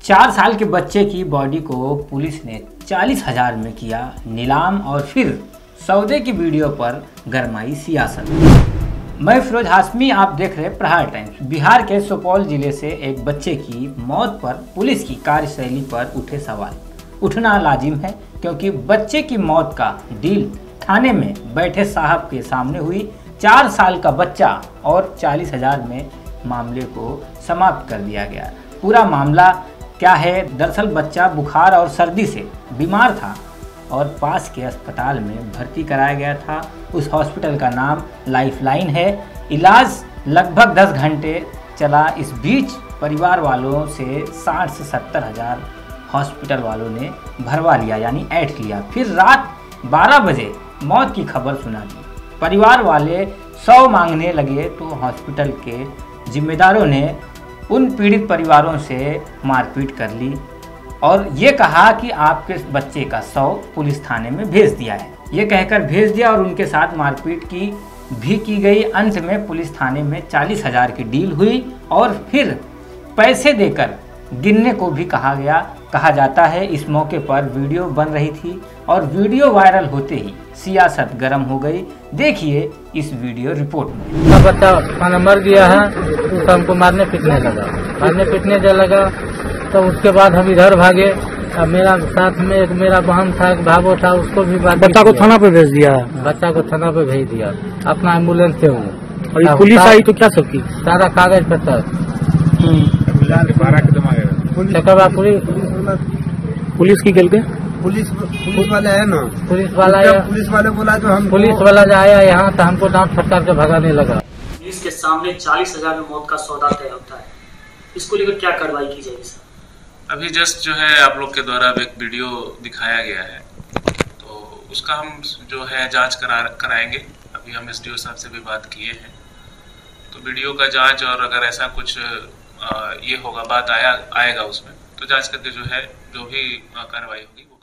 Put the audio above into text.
4 साल के बच्चे की बॉडी को पुलिस ने 40,000 में किया नीलाम और फिर सौदे की वीडियो पर गरमाई सियासत। मैं फिरोज हाशमी, आप देख रहे प्रहार टाइम्स। बिहार के सुपौल जिले से एक बच्चे की मौत पर पुलिस की कार्यशैली पर उठे सवाल। उठना लाजिम है क्योंकि बच्चे की मौत का डील थाने में बैठे साहब के सामने हुई। 4 साल का बच्चा और 40,000 में मामले को समाप्त कर दिया गया। पूरा मामला क्या है? दरअसल बच्चा बुखार और सर्दी से बीमार था और पास के अस्पताल में भर्ती कराया गया था। उस हॉस्पिटल का नाम लाइफलाइन है। इलाज लगभग 10 घंटे चला। इस बीच परिवार वालों से 60 से 70 हज़ार हॉस्पिटल वालों ने भरवा लिया, यानी ऐठ लिया। फिर रात 12 बजे मौत की खबर सुना दी। परिवार वाले 100 मांगने लगे तो हॉस्पिटल के जिम्मेदारों ने उन पीड़ित परिवारों से मारपीट कर ली और ये कहा कि आपके बच्चे का 100 पुलिस थाने में भेज दिया है। ये कहकर भेज दिया और उनके साथ मारपीट की गई। अंत में पुलिस थाने में 40,000 की डील हुई और फिर पैसे देकर गिनने को भी कहा जाता है। इस मौके पर वीडियो बन रही थी और वीडियो वायरल होते ही सियासत गर्म हो गई। देखिए इस वीडियो रिपोर्ट में। बच्चा खाना मर गया है तो हमको मारने पीटने लगा तो उसके बाद हम इधर भागे। अब मेरा साथ में एक मेरा बहन था, एक भावो था, उसको भी बच्चा को थाना पे भेज दिया। बच्चा को थाना पे भेज दिया अपना एम्बुलेंस से। और पुलिस आई तो क्या सब की सारा कागज पत्तर पुलिस की गल के पुलिस वाले है ना, पुलिस वाले बोला तो हम पुलिस वाला जो आया यहाँ तो हमको डांट फटकार के भगाने लगा। पुलिस के सामने 40,000 में मौत का सौदा तय होता है। इसको लेकर क्या कार्रवाई की जाएगी सर? अभी जस्ट जो है आप लोग के द्वारा एक वीडियो दिखाया गया है तो उसका हम जो है जांच कराएंगे। अभी हम एसडीओ साहब से भी बात किए हैं तो वीडियो का जांच और अगर ऐसा कुछ ये होगा बात आएगा उसमें तो जांच करके जो है जो भी कार्रवाई होगी